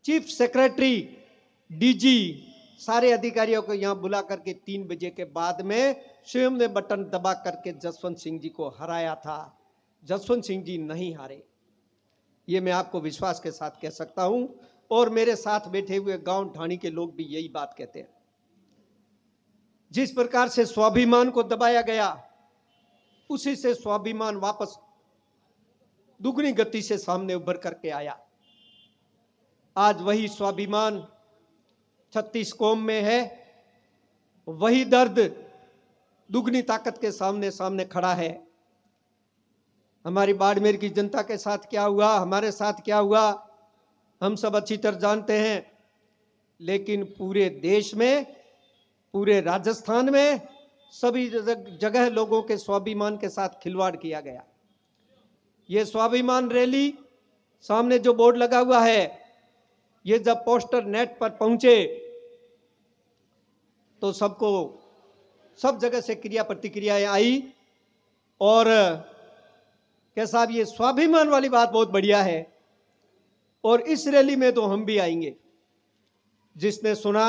Chief secretary, DG, सारे अधिकारियों को यहां बुला करके 3 बजे के बाद में स्वयं ने बटन दबा करके जसवंत सिंह जी को हराया था। जसवंत सिंह जी नहीं हारे, ये मैं आपको विश्वास के साथ कह सकता हूं, और मेरे साथ बैठे हुए गांव ढाणी के लोग भी यही बात कहते हैं। जिस प्रकार से स्वाभिमान को दबाया गया, उसी से स्वाभिमान वापस दुगनी गति से सामने उभर करके आया। आज वही स्वाभिमान 36 कौम में है, वही दर्द दुगनी ताकत के सामने सामने खड़ा है। हमारी बाड़मेर की जनता के साथ क्या हुआ, हमारे साथ क्या हुआ, हम सब अच्छी तरह जानते हैं। लेकिन पूरे देश में, पूरे राजस्थान में सभी जगह लोगों के स्वाभिमान के साथ खिलवाड़ किया गया। ये स्वाभिमान रैली, सामने जो बोर्ड लगा हुआ है, ये जब पोस्टर नेट पर पहुंचे तो सबको, सब जगह से क्रिया प्रतिक्रियाएं आई, और क्या साहब ये स्वाभिमान वाली बात बहुत बढ़िया है, और इस रैली में तो हम भी आएंगे। जिसने सुना,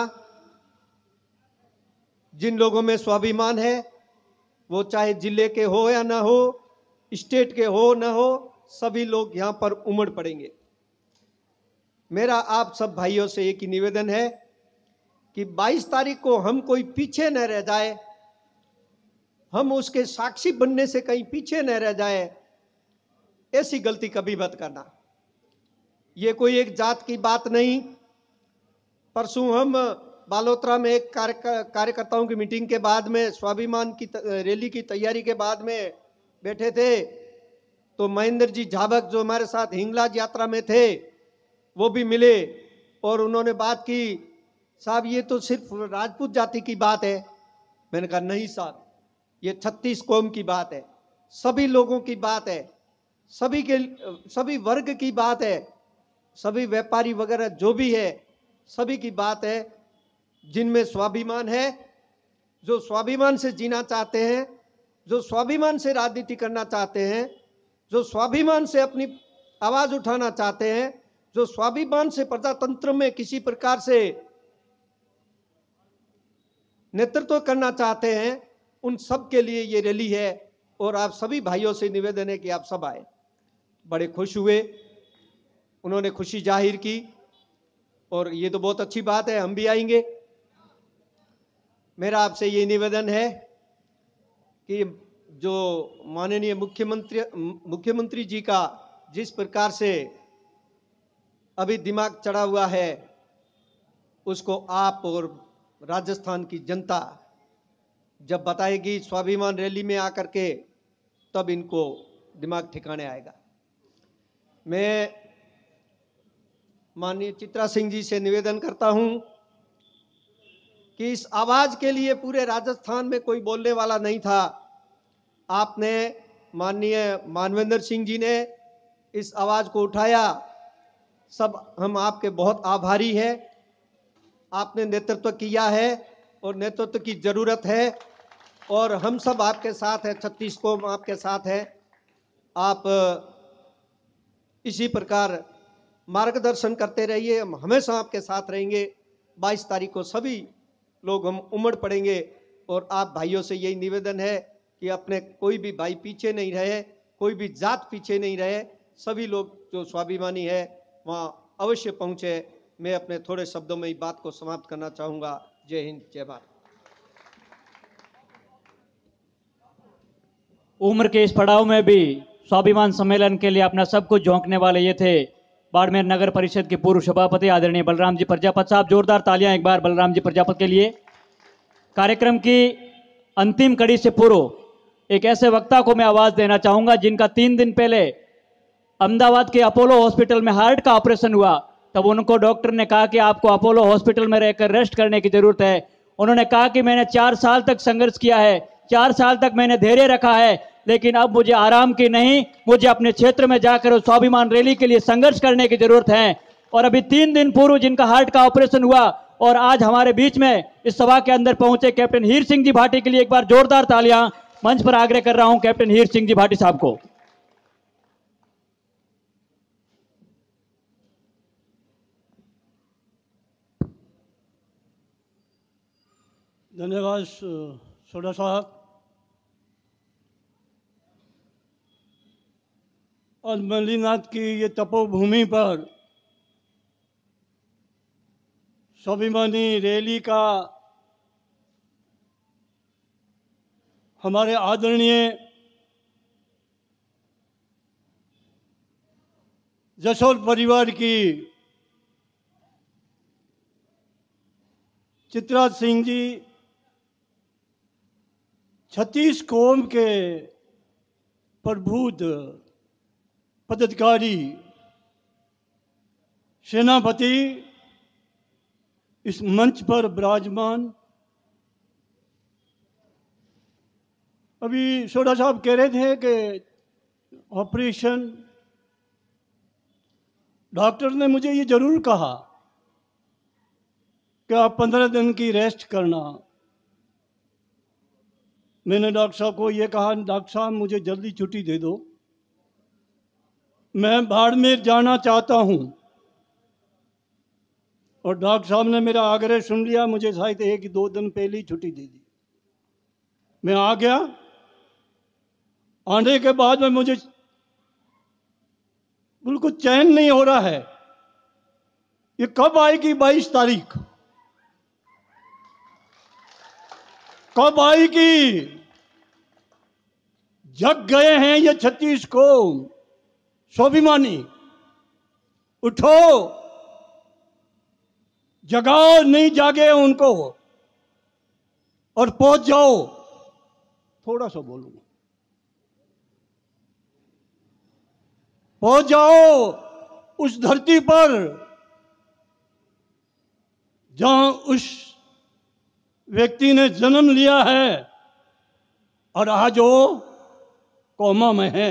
जिन लोगों में स्वाभिमान है, वो चाहे जिले के हो या ना हो, स्टेट के हो ना हो, सभी लोग यहां पर उमड़ पड़ेंगे। मेरा आप सब भाइयों से एक ही निवेदन है कि 22 तारीख को हम कोई पीछे न रह जाए, हम उसके साक्षी बनने से कहीं पीछे न रह जाए। ऐसी गलती कभी मत करना। ये कोई एक जात की बात नहीं। परसों हम बालोतरा में एक कार्यकर्ताओं की मीटिंग के बाद में, स्वाभिमान की रैली की तैयारी के बाद में बैठे थे, तो महेंद्र जी झाबक जो हमारे साथ हिंगलाज यात्रा में थे, वो भी मिले और उन्होंने बात की, साहब ये तो सिर्फ राजपूत जाति की बात है। मैंने कहा नहीं साहब, ये 36 कौम की बात है, सभी लोगों की बात है, सभी वर्ग की बात है, सभी व्यापारी वगैरह जो भी है, सभी की बात है। जिनमें स्वाभिमान है, जो स्वाभिमान से जीना चाहते हैं, जो स्वाभिमान से राजनीति करना चाहते हैं, जो स्वाभिमान से अपनी आवाज उठाना चाहते हैं, जो स्वाभिमान से प्रजातंत्र में किसी प्रकार से नेतृत्व करना चाहते हैं, उन सब के लिए ये रैली है। और आप सभी भाइयों से निवेदन है कि आप सब आए। बड़े खुश हुए, उन्होंने खुशी जाहिर की, और ये तो बहुत अच्छी बात है, हम भी आएंगे। मेरा आपसे ये निवेदन है कि जो माननीय मुख्यमंत्री जी का जिस प्रकार से अभी दिमाग चढ़ा हुआ है, उसको आप और राजस्थान की जनता जब बताएगी स्वाभिमान रैली में आकर के, तब इनको दिमाग ठिकाने आएगा। मैं माननीय चित्रा सिंह जी से निवेदन करता हूं कि इस आवाज के लिए पूरे राजस्थान में कोई बोलने वाला नहीं था। आपने, माननीय मानवेंद्र सिंह जी ने इस आवाज को उठाया। सब हम आपके बहुत आभारी हैं। आपने नेतृत्व किया है और नेतृत्व की जरूरत है, और हम सब आपके साथ हैं, 36 कौम आपके साथ है। आप इसी प्रकार मार्गदर्शन करते रहिए, हम हमेशा आपके साथ रहेंगे। 22 तारीख को सभी लोग हम उमड़ पड़ेंगे, और आप भाइयों से यही निवेदन है कि अपने कोई भी भाई पीछे नहीं रहे, कोई भी जात पीछे नहीं रहे, सभी लोग जो स्वाभिमानी है वहाँ अवश्य पहुँचे। मैं अपने थोड़े शब्दों में ही बात को समाप्त करना चाहूँगा। जय हिंद, जय भारत। उम्र के इस पड़ाव में भी स्वाभिमान सम्मेलन के लिए अपना सब कुछ झोंकने वाले ये थे बाड़मेर नगर परिषद के पूर्व सभापति आदरणीय बलराम जी प्रजापत साहब। जोरदार तालियां एक बार बलराम जी प्रजापत के लिए। कार्यक्रम की अंतिम कड़ी से पूर्व एक ऐसे वक्ता को मैं आवाज देना चाहूंगा जिनका 3 दिन पहले अहमदाबाद के अपोलो हॉस्पिटल में हार्ट का ऑपरेशन हुआ। तब उनको डॉक्टर ने कहा कि आपको अपोलो हॉस्पिटल में रहकर रेस्ट करने की जरूरत है। उन्होंने कहा कि मैंने 4 साल तक संघर्ष किया है, 4 साल तक मैंने धैर्य रखा है, लेकिन अब मुझे आराम की नहीं, मुझे अपने क्षेत्र में जाकर उस स्वाभिमान रैली के लिए संघर्ष करने की जरूरत है। और अभी 3 दिन पूर्व जिनका हार्ट का ऑपरेशन हुआ और आज हमारे बीच में इस सभा के अंदर पहुंचे कैप्टन हीर सिंह जी भाटी के लिए एक बार जोरदार तालियां मंच पर आग्रह कर रहा हूं कैप्टन हीर सिंह जी भाटी साहब को। धन्यवाद सोडा साहब। और मल्लीनाथ की ये तपोभूमि पर स्वाभिमानी रैली का हमारे आदरणीय जसोल परिवार की चित्रा सिंह जी, छत्तीस कौम के प्रबुद्ध पदाधिकारी, सेनापति इस मंच पर विराजमान। अभी सोडा साहब कह रहे थे कि ऑपरेशन, डॉक्टर ने मुझे ये जरूर कहा कि आप 15 दिन की रेस्ट करना। मैंने डॉक्टर साहब को ये कहा, डॉक्टर साहब मुझे जल्दी छुट्टी दे दो, मैं बाड़मेर जाना चाहता हूं। और डॉक्टर साहब ने मेरा आग्रह सुन लिया, मुझे शायद 1-2 दिन पहले ही छुट्टी दे दी। मैं आ गया। आने के बाद में मुझे बिल्कुल चैन नहीं हो रहा है, ये कब आएगी 22 तारीख, कब आएगी? जग गए हैं ये 36 कौम, स्वाभिमानी, उठो, जगाओ, नहीं जागे उनको और पहुंच जाओ। थोड़ा सा बोलूंगा, पहुंच जाओ उस धरती पर जहां उस व्यक्ति ने जन्म लिया है और आज वो कोमा में है।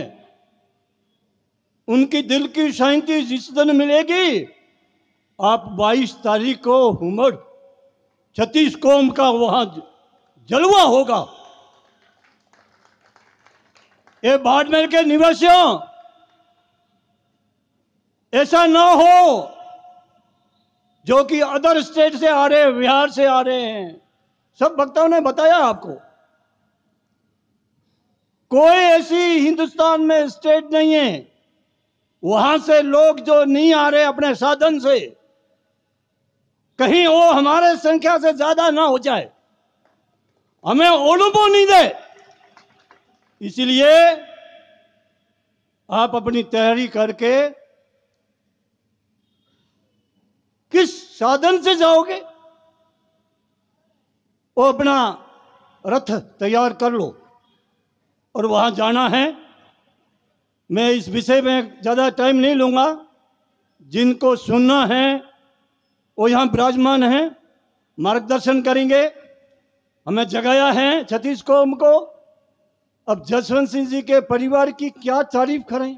उनकी दिल की शांति जिस दिन मिलेगी, आप 22 तारीख को हुमड़ 36 कौम का वहां जलवा होगा। ये बाड़मेर के निवासियों, ऐसा ना हो जो कि अदर स्टेट से आ रहे, बिहार से आ रहे हैं, सब वक्ताओं ने बताया आपको। कोई ऐसी हिंदुस्तान में स्टेट नहीं है वहां से लोग जो नहीं आ रहे अपने साधन से, कहीं वो हमारे संख्या से ज्यादा ना हो जाए, हमें अनुभव नहीं दे। इसलिए आप अपनी तैयारी करके किस साधन से जाओगे वो अपना रथ तैयार कर लो और वहां जाना है। मैं इस विषय में ज्यादा टाइम नहीं लूंगा, जिनको सुनना है वो यहां विराजमान है, मार्गदर्शन करेंगे। हमें जगाया है 36 कौम को। अब जसवंत सिंह जी के परिवार की क्या तारीफ करें,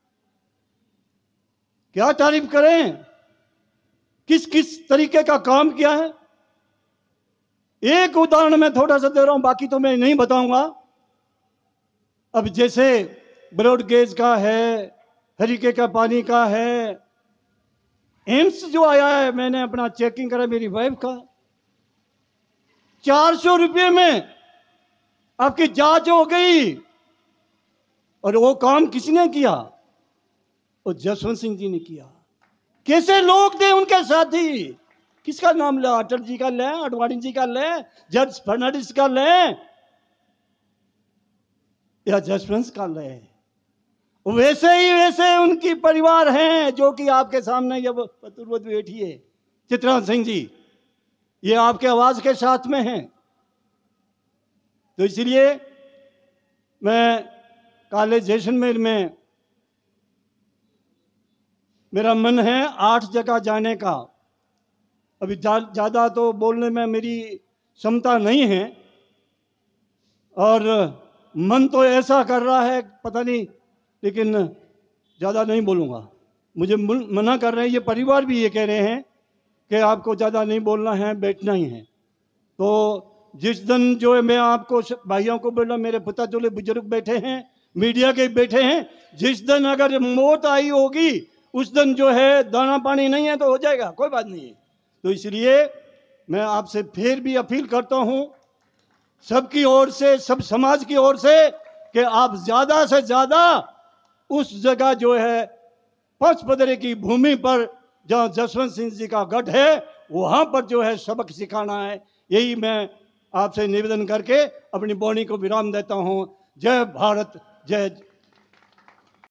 क्या तारीफ करें, किस किस तरीके का काम किया है। एक उदाहरण मैं थोड़ा सा दे रहा हूं, बाकी तो मैं नहीं बताऊंगा। अब जैसे ब्रॉडगेज का है, हरीके का पानी का है, एम्स जो आया है, मैंने अपना चेकिंग करा मेरी वाइफ का, 400 रुपये में आपकी जांच हो गई। और वो काम किसने किया? वो जसवंत सिंह जी ने किया। कैसे लोग थे उनके साथी, किसका नाम ले, अटल जी का ले, आडवाणी जी का ले, जॉर्ज फर्नांडिस का ले, या जसवंत का ले। वैसे ही वैसे उनकी परिवार हैं जो कि आपके सामने जब पतुरवत बैठी है, चित्रा सिंह जी, ये आपके आवाज के साथ में हैं। तो इसलिए मैं कॉलेज जैसलमेर में मेरा मन है 8 जगह जाने का। अभी ज़्यादा तो बोलने में मेरी क्षमता नहीं है और मन तो ऐसा कर रहा है पता नहीं, लेकिन ज़्यादा नहीं बोलूँगा। मुझे मना कर रहे हैं, ये परिवार भी ये कह रहे हैं कि आपको ज़्यादा नहीं बोलना है, बैठना ही है। तो जिस दिन जो है मैं आपको भाइयों को बोला, मेरे पिता जो बुजुर्ग बैठे हैं, मीडिया के बैठे हैं, जिस दिन अगर मौत आई होगी उस दिन जो है दाना पानी नहीं है तो हो जाएगा, कोई बात नहीं है। तो इसलिए मैं आपसे फिर भी अपील करता हूं सबकी ओर से, सब समाज की ओर से कि आप ज्यादा से ज्यादा उस जगह जो है पचपदरे की भूमि पर जहां जसवंत सिंह जी का गढ़ है वहां पर जो है सबक सिखाना है। यही मैं आपसे निवेदन करके अपनी वाणी को विराम देता हूं। जय भारत, जय